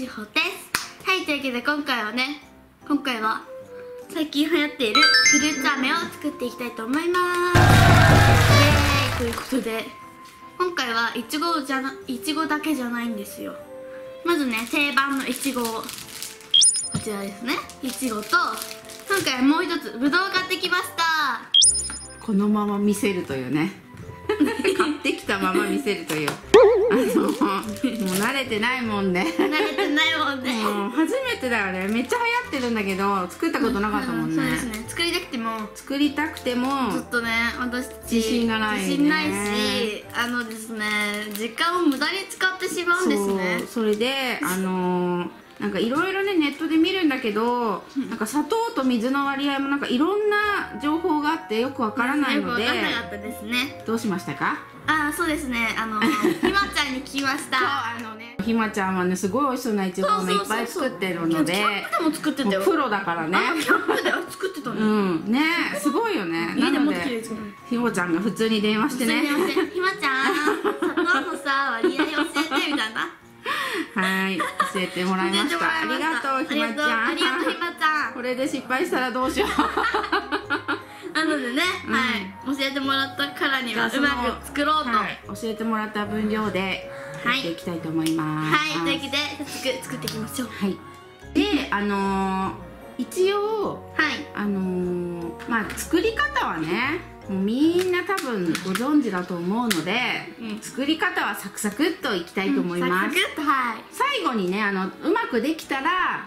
ほです。はい、というわけで今回は最近流行っているフルーツ飴を作っていきたいと思います。イエーイということで、今回はいちごだけじゃないんですよ。まずね、定番のいちごをこちらですね、いちごと今回もう一つぶどうを買ってきました。 このまま見せるというね買ってきたまま見せるというもう慣れてないもんね慣れてないもんねもう初めてだよね。めっちゃ流行ってるんだけど作ったことなかったもんね。 そうですね、作りたくてもちょっとね、私たち自信がないね。 自信ないし、ですね、時間を無駄に使ってしまうんですね。 それでなんかいろいろね、ネットで見るんだけど、なんか砂糖と水の割合もなんかいろんな情報があってよくわからないので、 よくわからなかったですね。 どうしましたか？ そうですね、ひまちゃんに聞きました。 ひまちゃんはね、すごい美味しそうないちごをいっぱい作ってるので、 キャンプでも作ってたよ。 プロだからね。 キャンプで作ってたの。 ね、すごいよね。 家でもっと綺麗ですけど。 ひまちゃんが普通に電話してね、 ひまちゃん、砂糖のさ割合教えてみたいな。 はい、教えてもらいました。ありがとうひまちゃん。 ありがとうひまちゃん。 これで失敗したらどうしよう。 なのでね、はい、教えてもらったからにはうまく作ろうと、 教えてもらった分量でやっていきたいと思います。 はい、というわけで早速作っていきましょう。 はい。で、一応まあ作り方はね、もうみんな多分ご存知だと思うので、作り方はサクサクっといきたいと思います。 サクッと、はい。 最後にね、うまくできたら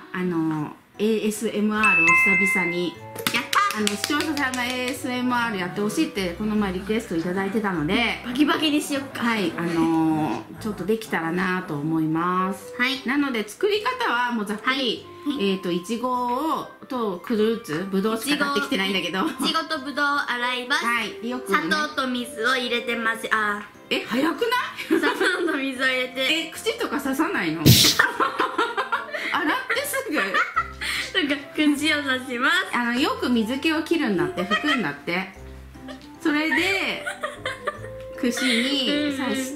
ASMR を久々にやった。 視聴者さんが ASMR やってほしいってこの前リクエストいただいてたので、 バキバキにしよっか。 はい、ちょっとできたらなと思います。はい。なので作り方はもうざっくり、いちごとフルーツ、ぶどうしか買ってきてないんだけど、 いちごとぶどうを洗います。はい。よくね、砂糖と水を入れてます。 早くない？ 砂糖と水を入れて。 口とか刺さないの？洗ってすぐ。 なんか口を刺します。 よく水気を切るんだって、拭くんだって。それで串に刺して、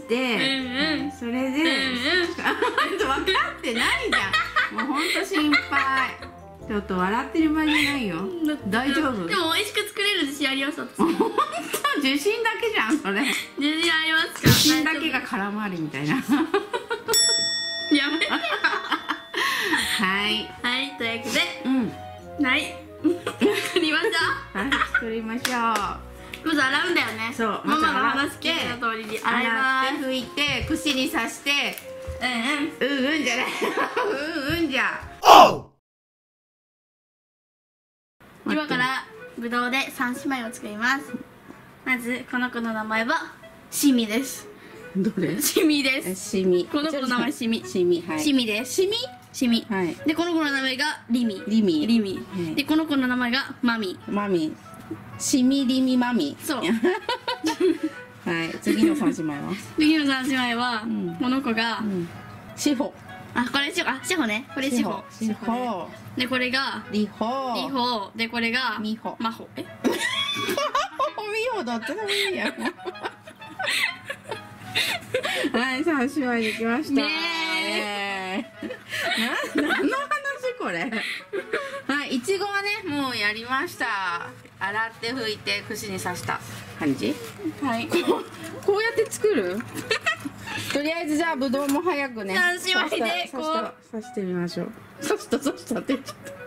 それで分かってないじゃん。もうほんと心配。ちょっと笑ってる場合じゃないよ。大丈夫？ でも美味しく作れる自信あります。 ほんと自信だけじゃんそれ。 自信ありますか？ 自信だけが空回りみたいな。 やめてよ。 はいはい、というわけで、はい、作りましょう。 はい、作りましょう。 まず洗うんだよね。 そう、 ママの話聞いた通りに洗います。 洗って拭いて串に刺して、うんじゃない、うんじゃ。 今からぶどうで3姉妹を作ります。まずこの子の名前はしみです。 どれ？ しみです。 しみ。 この子の名前しみ。 しみ、はい。 しみです。しみ。しみ。はい。でこの子の名前がリミ。リミ。リミ。でこの子の名前がマミ。マミ。 しみリミマミ。 そう。 はい。次の3姉妹は？ 次の3姉妹はこの子がしほ。 これしほね。これしほ。 しほ。でこれがりほ。 りほ。でこれがみほ。 まほ。みほどっちでもいいや。はい、3姉妹できました。何の話これ。はい、いちごはね、もうやりました。洗って拭いて串に刺した感じ。はい。こうやって作る？とりあえずじゃあぶどうも早くね。 3姉妹でこう刺してみましょう。刺したって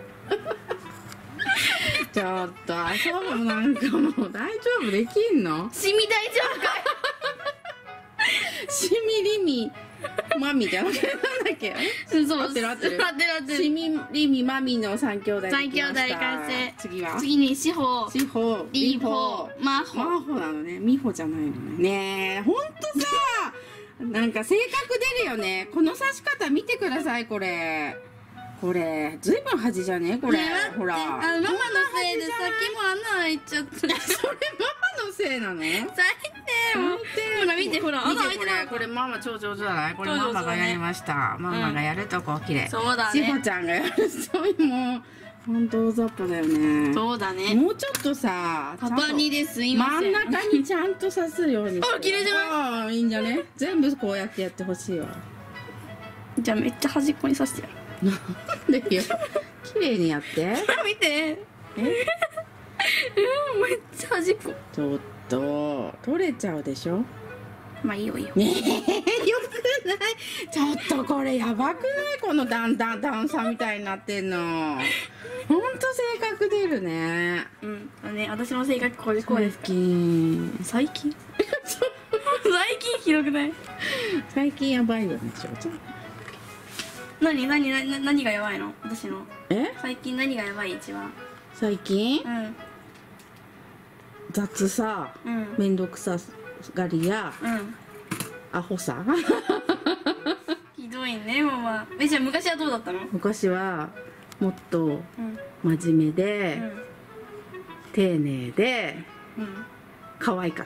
ちょっとそうなんかもう大丈夫できんの？ しみ大丈夫かい？ しみりみまみじゃなくてなんだっけ？ そう、 合ってる合ってる。 しみりみまみの3兄弟。 3兄弟完成。次にしほ、 しほ、 りほ、まほ。 まほなのね。みほじゃないのね。ねえ、ほんとさ、なんか性格出るよね。この刺し方見てください、これ。これ、ずいぶん端じゃねこれ。ほら。 ママのせいでさっきも穴開いちゃった。それママのせいなの？ 最低。ほら見て、ほら穴開いてない。 これママ超上手じゃない？これママがやりました。ママがやるとこ綺麗。 そうだね。 しほちゃんがやる。そういうもう本当大雑把だよね。 そうだね。 もうちょっとさ、 パパにですいません。 真ん中にちゃんと刺すように。 綺麗じゃない？ いいんじゃね？全部こうやってやってほしいわ。 じゃあめっちゃ端っこに刺してやる。 なんでよ、綺麗にやって。 見て。めっちゃ端っこ。 ちょっと取れちゃうでしょ。 まあいいよいいよ。 ねえ、よくない。ちょっとこれやばくない？この段差みたいになってんの。ほんと性格出るね。 私の性格こうですから。最近ひどくない？ 最近やばいよね、ちょっと。 何がやばいの？私の。最近何がやばい一番？ 最近？雑さ、めんどくさがりや、アホさ。 ひどいね、ママ。じゃあ昔はどうだったの？ 昔はもっと真面目で、丁寧で、可愛かった。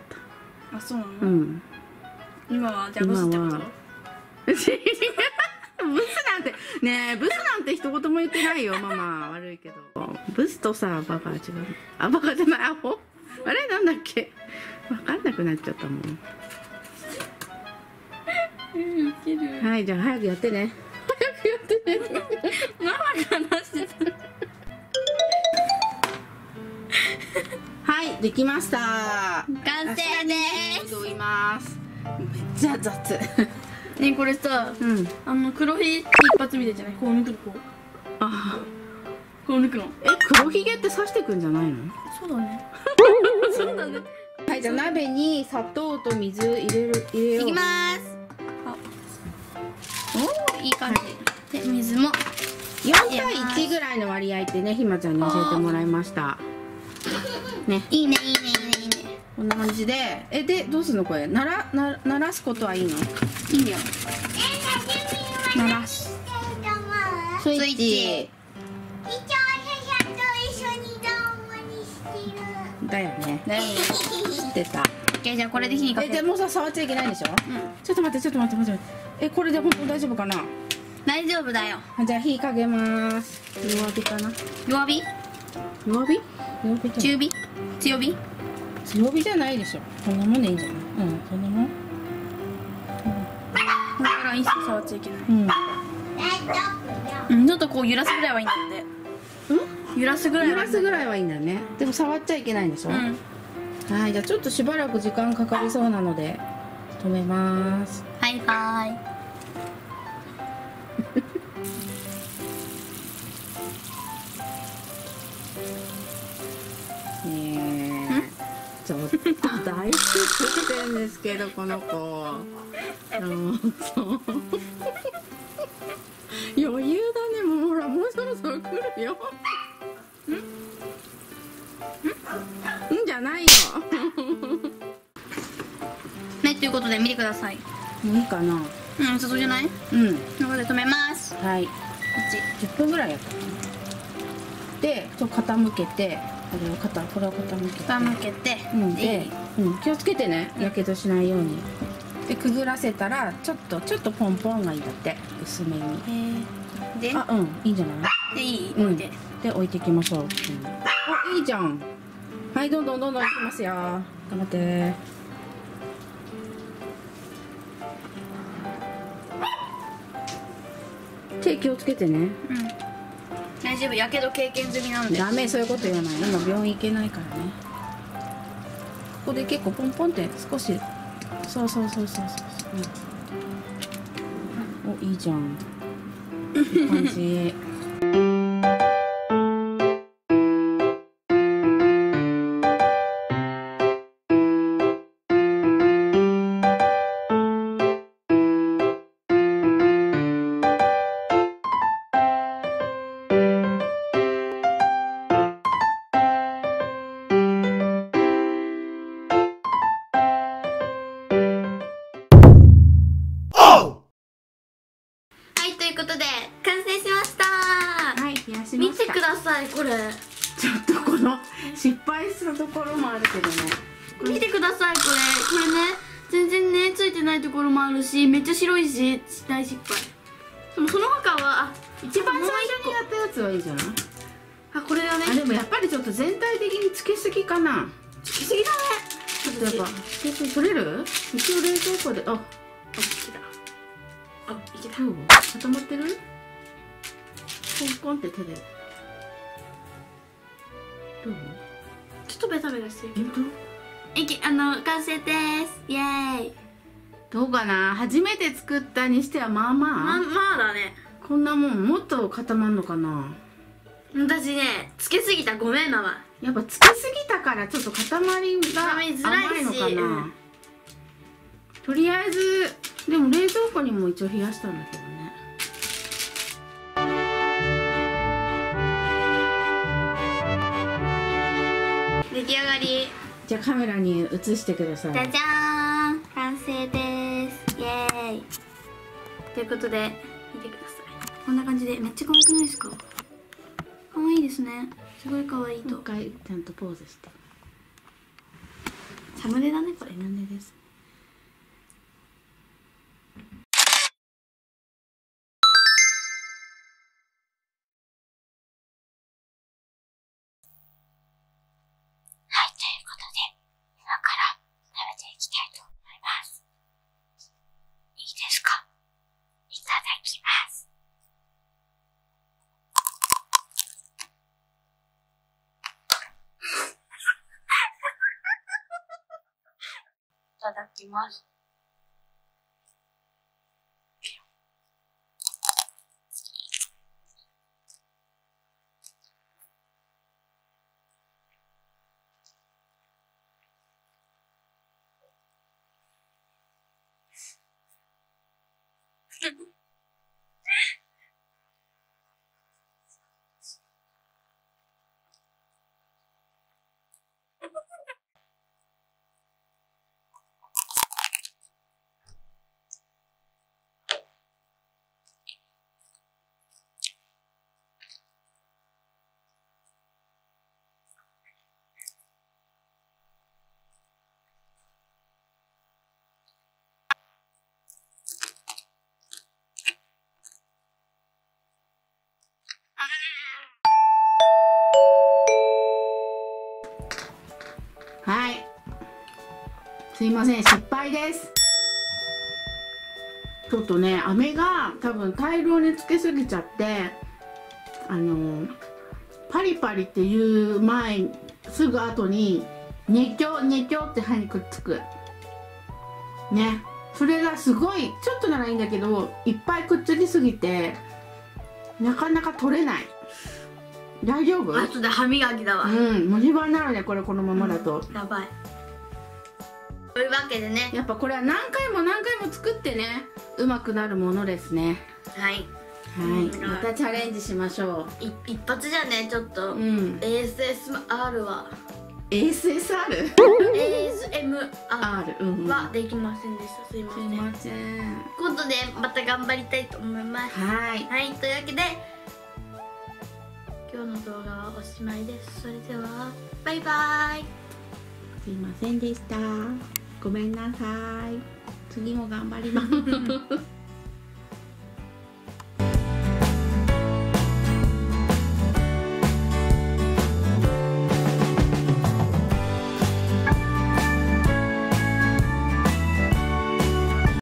あ、そうなの？今はじゃあブスってこと？ ブスなんてねえ、ブスなんて一言も言ってないよ、ママ。悪いけど、ブスとさ、バカは違う。あ、バカじゃない、アホ。あれなんだっけ、分かんなくなっちゃったもん。はい、じゃあ早くやってね。早くやってね。 ママが話してた。 はい、できました。 完成です。 います。めっちゃ雑。 ね、これさ、黒ひげ一発見てじゃない？こう抜くの、こう。ああ。こう抜くの。 黒ひげって刺してくんじゃないの？ そうだね。そうだね。 はい、じゃあ鍋に砂糖と水入れよう。 いきます。おお、いい感じ。で、水も。 4対1ぐらいの割合ってね、ひまちゃんに教えてもらいました。ね。 いいね。 こんな感じで、で、どうするのこれ？鳴らすことはいいの？ いいんだよ。鳴らす。 スイッチ。だよね。知ってた。 じゃあこれで火にかける。 でもさ、触っちゃいけないでしょ？ちょっと待って。これで本当大丈夫かな？ 大丈夫だよ。 じゃあ火かけます。弱火かな？ 弱火？中火？強火？ 強火じゃないでしょ。こんなもんでいいんじゃない？そんなもん。 これから一切触っちゃいけない。ちょっとこう揺らすぐらいはいいんだって。揺らすぐらいはいいんだね。 でも触っちゃいけないんでしょ？はい、じゃあちょっとしばらく時間かかりそうなので止めます。 はいはい。 ちょっと大失敗してんですけど、この子。余裕だね、もうほら、もうそろそろ来るよ。んじゃないよ。 ね、ということで見てください。 もういいかな。 そうじゃない？ということで止めます。 はい。10分ぐらいやったかな。で、ちょっと傾けて、これを傾けて。で、気をつけてね、やけどしないように。で、くぐらせたら、ちょっとポンポンがいいんだって、薄めに。で、いいんじゃない？ で、いい？置いて。 で、置いていきましょう。いいじゃん。はい、どんどんいきますよ。頑張って。手気をつけてね。 大丈夫、やけど経験済みなんで。 ダメ、そういうこと言わない。今病院行けないからね。ここで結構ポンポンって少し。そう。お、いいじゃん。いい感じ。 見てください、これ。 ちょっとこの失敗したところもあるけどね。 見てください、これね、全然ねついてないところもあるし、めっちゃ白いし大失敗。でもその他は一番最初にやったやつはいいじゃない？ これだね。 でもやっぱりちょっと全体的につけすぎかな。 つけすぎだね。 ちょっとやっぱ取れる？一応冷蔵庫でいけた。 た。 どう？固まってる？コンコンって手で。どう？ ちょっとベタベタしてるけど。 どう？ 完成です。イエーイ。 どうかな。初めて作ったにしてはまあまあ。 まあだね。 こんなもんもっと固まんのかな。 私ね、つけすぎた。ごめんママ。 やっぱつけすぎたからちょっと固まりが甘いのかな。とりあえずでも冷蔵庫にも一応冷やしたんだけどね。 出来上がり。 じゃあカメラに映してください。 じゃじゃーん、完成です。イエーイ。ということで見てください。こんな感じでめっちゃ可愛くないですか？可愛いですね。すごい可愛いと。 一回ちゃんとポーズして。 サムネだねこれ。 サムネです。 はい、ということで今から食べていきたいと思います。いいですか？いただきます。いただきます。 はい。すいません、失敗です。ちょっとね、飴が多分大量につけすぎちゃって、パリパリっていう前すぐ後にねきょって歯にくっつくね。それがすごいちょっとならいいんだけど、いっぱいくっつきすぎてなかなか取れない。大丈夫？ 後で歯磨きだわ。 虫歯になるね、これこのままだと。 やばい。というわけでね、 やっぱこれは何回も作ってね、うまくなるものですね。 はい。 またチャレンジしましょう。 一発じゃね、ちょっと、ASMR は ASSR？ ASMR はできませんでした。すいません。 すいません。 今度でまた頑張りたいと思います。はい、というわけで今日の動画はおしまいです。それではバイバイ。 すいませんでした。ごめんなさい。次も頑張ります。